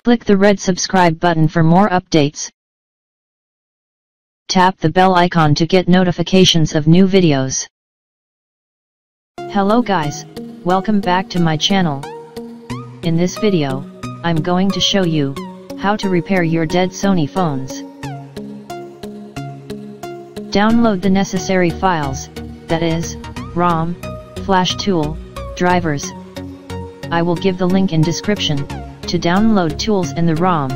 Click the red subscribe button for more updates. Tap the bell icon to get notifications of new videos. Hello guys, welcome back to my channel. In this video, I'm going to show you how to repair your dead Sony phones. Download the necessary files, that is, ROM, flash tool, drivers. I will give the link in description to download tools and the ROM.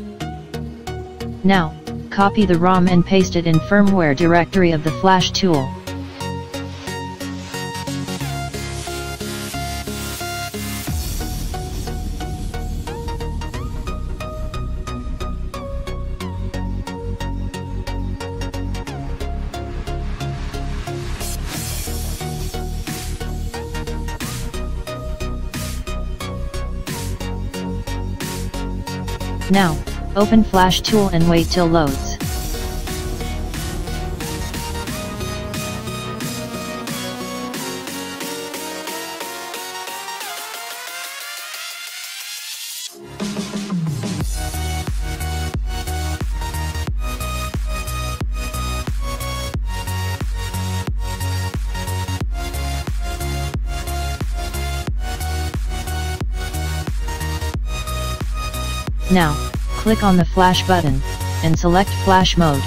Now, copy the ROM and paste it in firmware directory of the flash tool. Now, open Flash Tool and wait till loads. Now, click on the flash button, and select flash mode.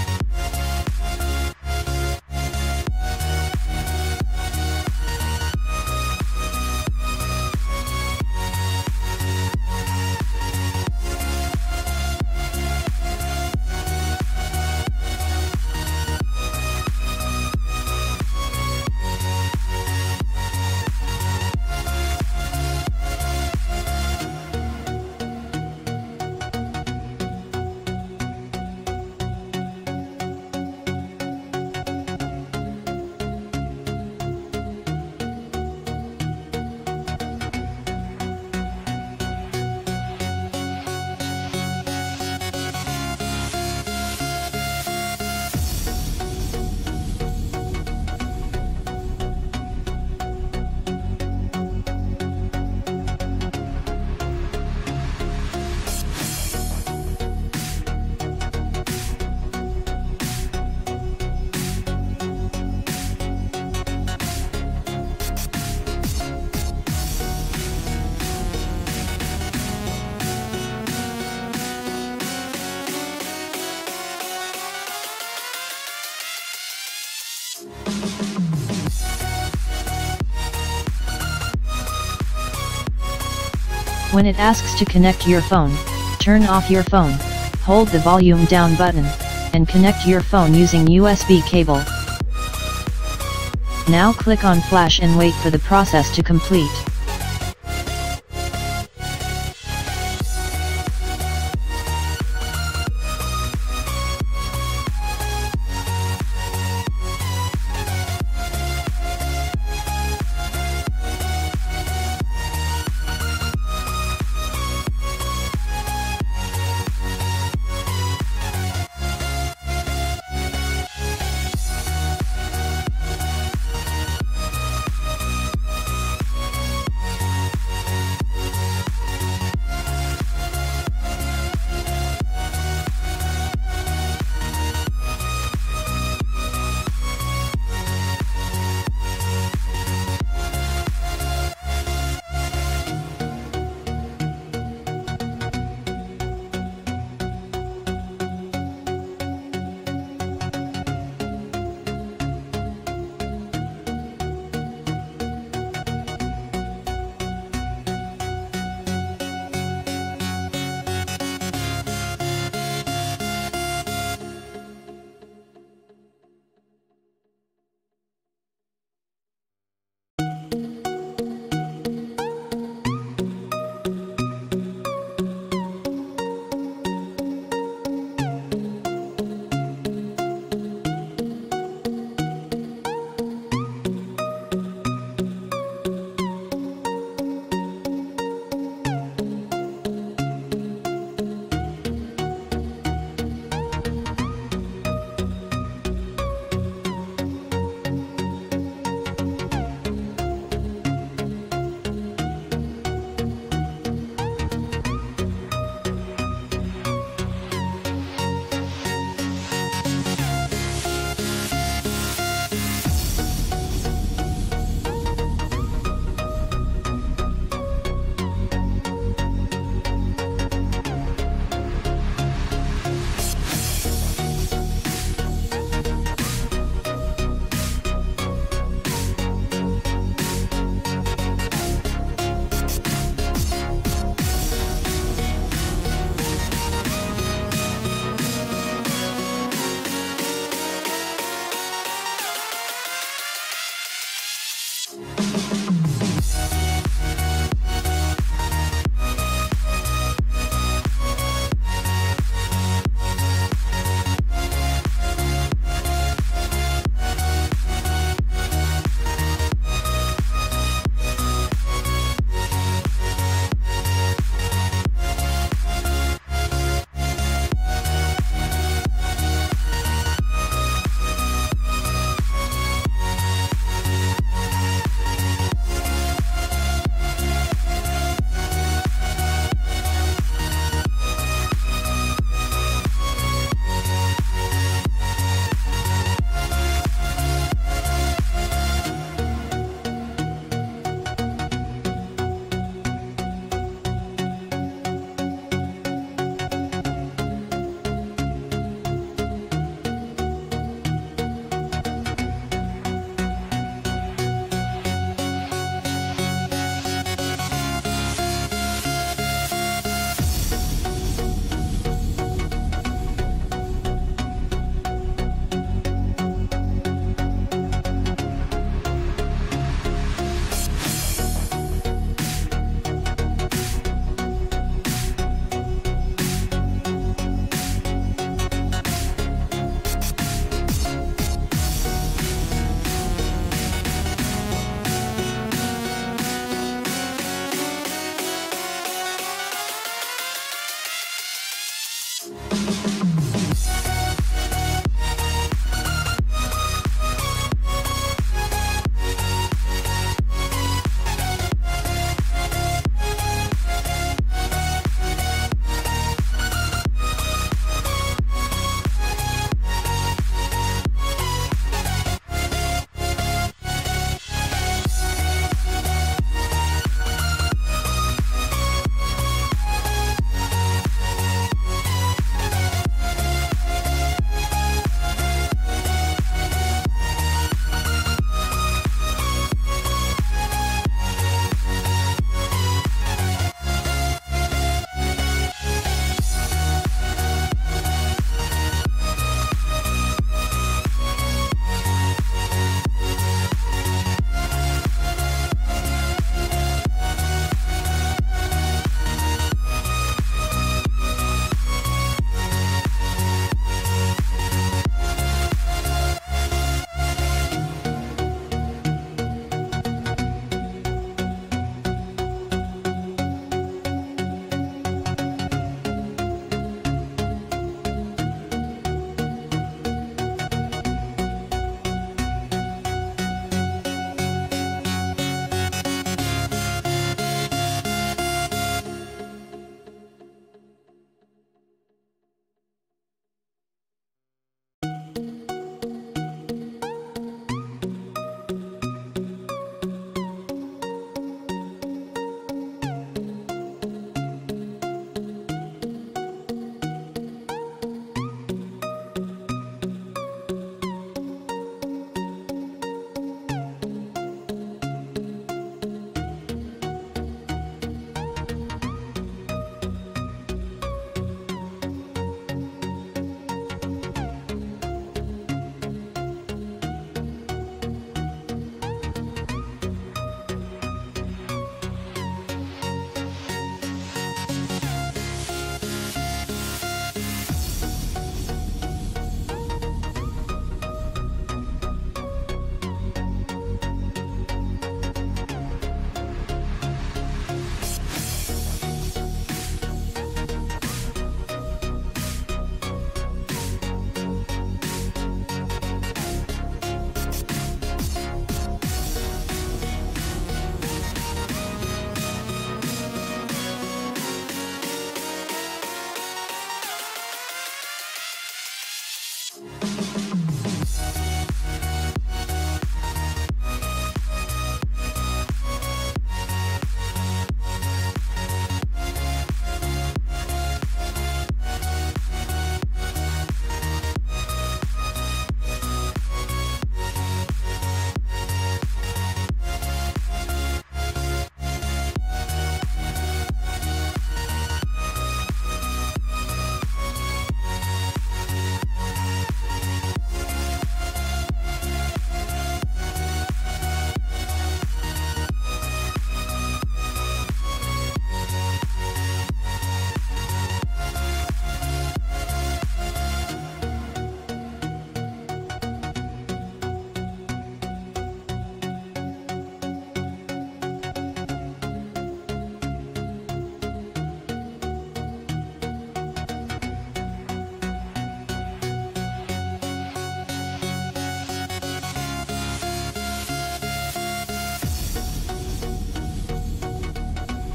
When it asks to connect your phone, turn off your phone, hold the volume down button, and connect your phone using USB cable. Now click on Flash and wait for the process to complete.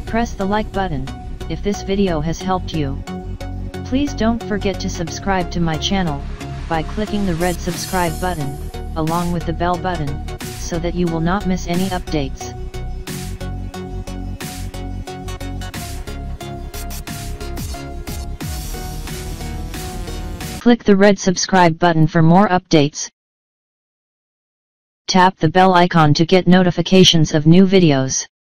Press the like button, if this video has helped you. Please don't forget to subscribe to my channel, by clicking the red subscribe button, along with the bell button, so that you will not miss any updates. Click the red subscribe button for more updates. Tap the bell icon to get notifications of new videos.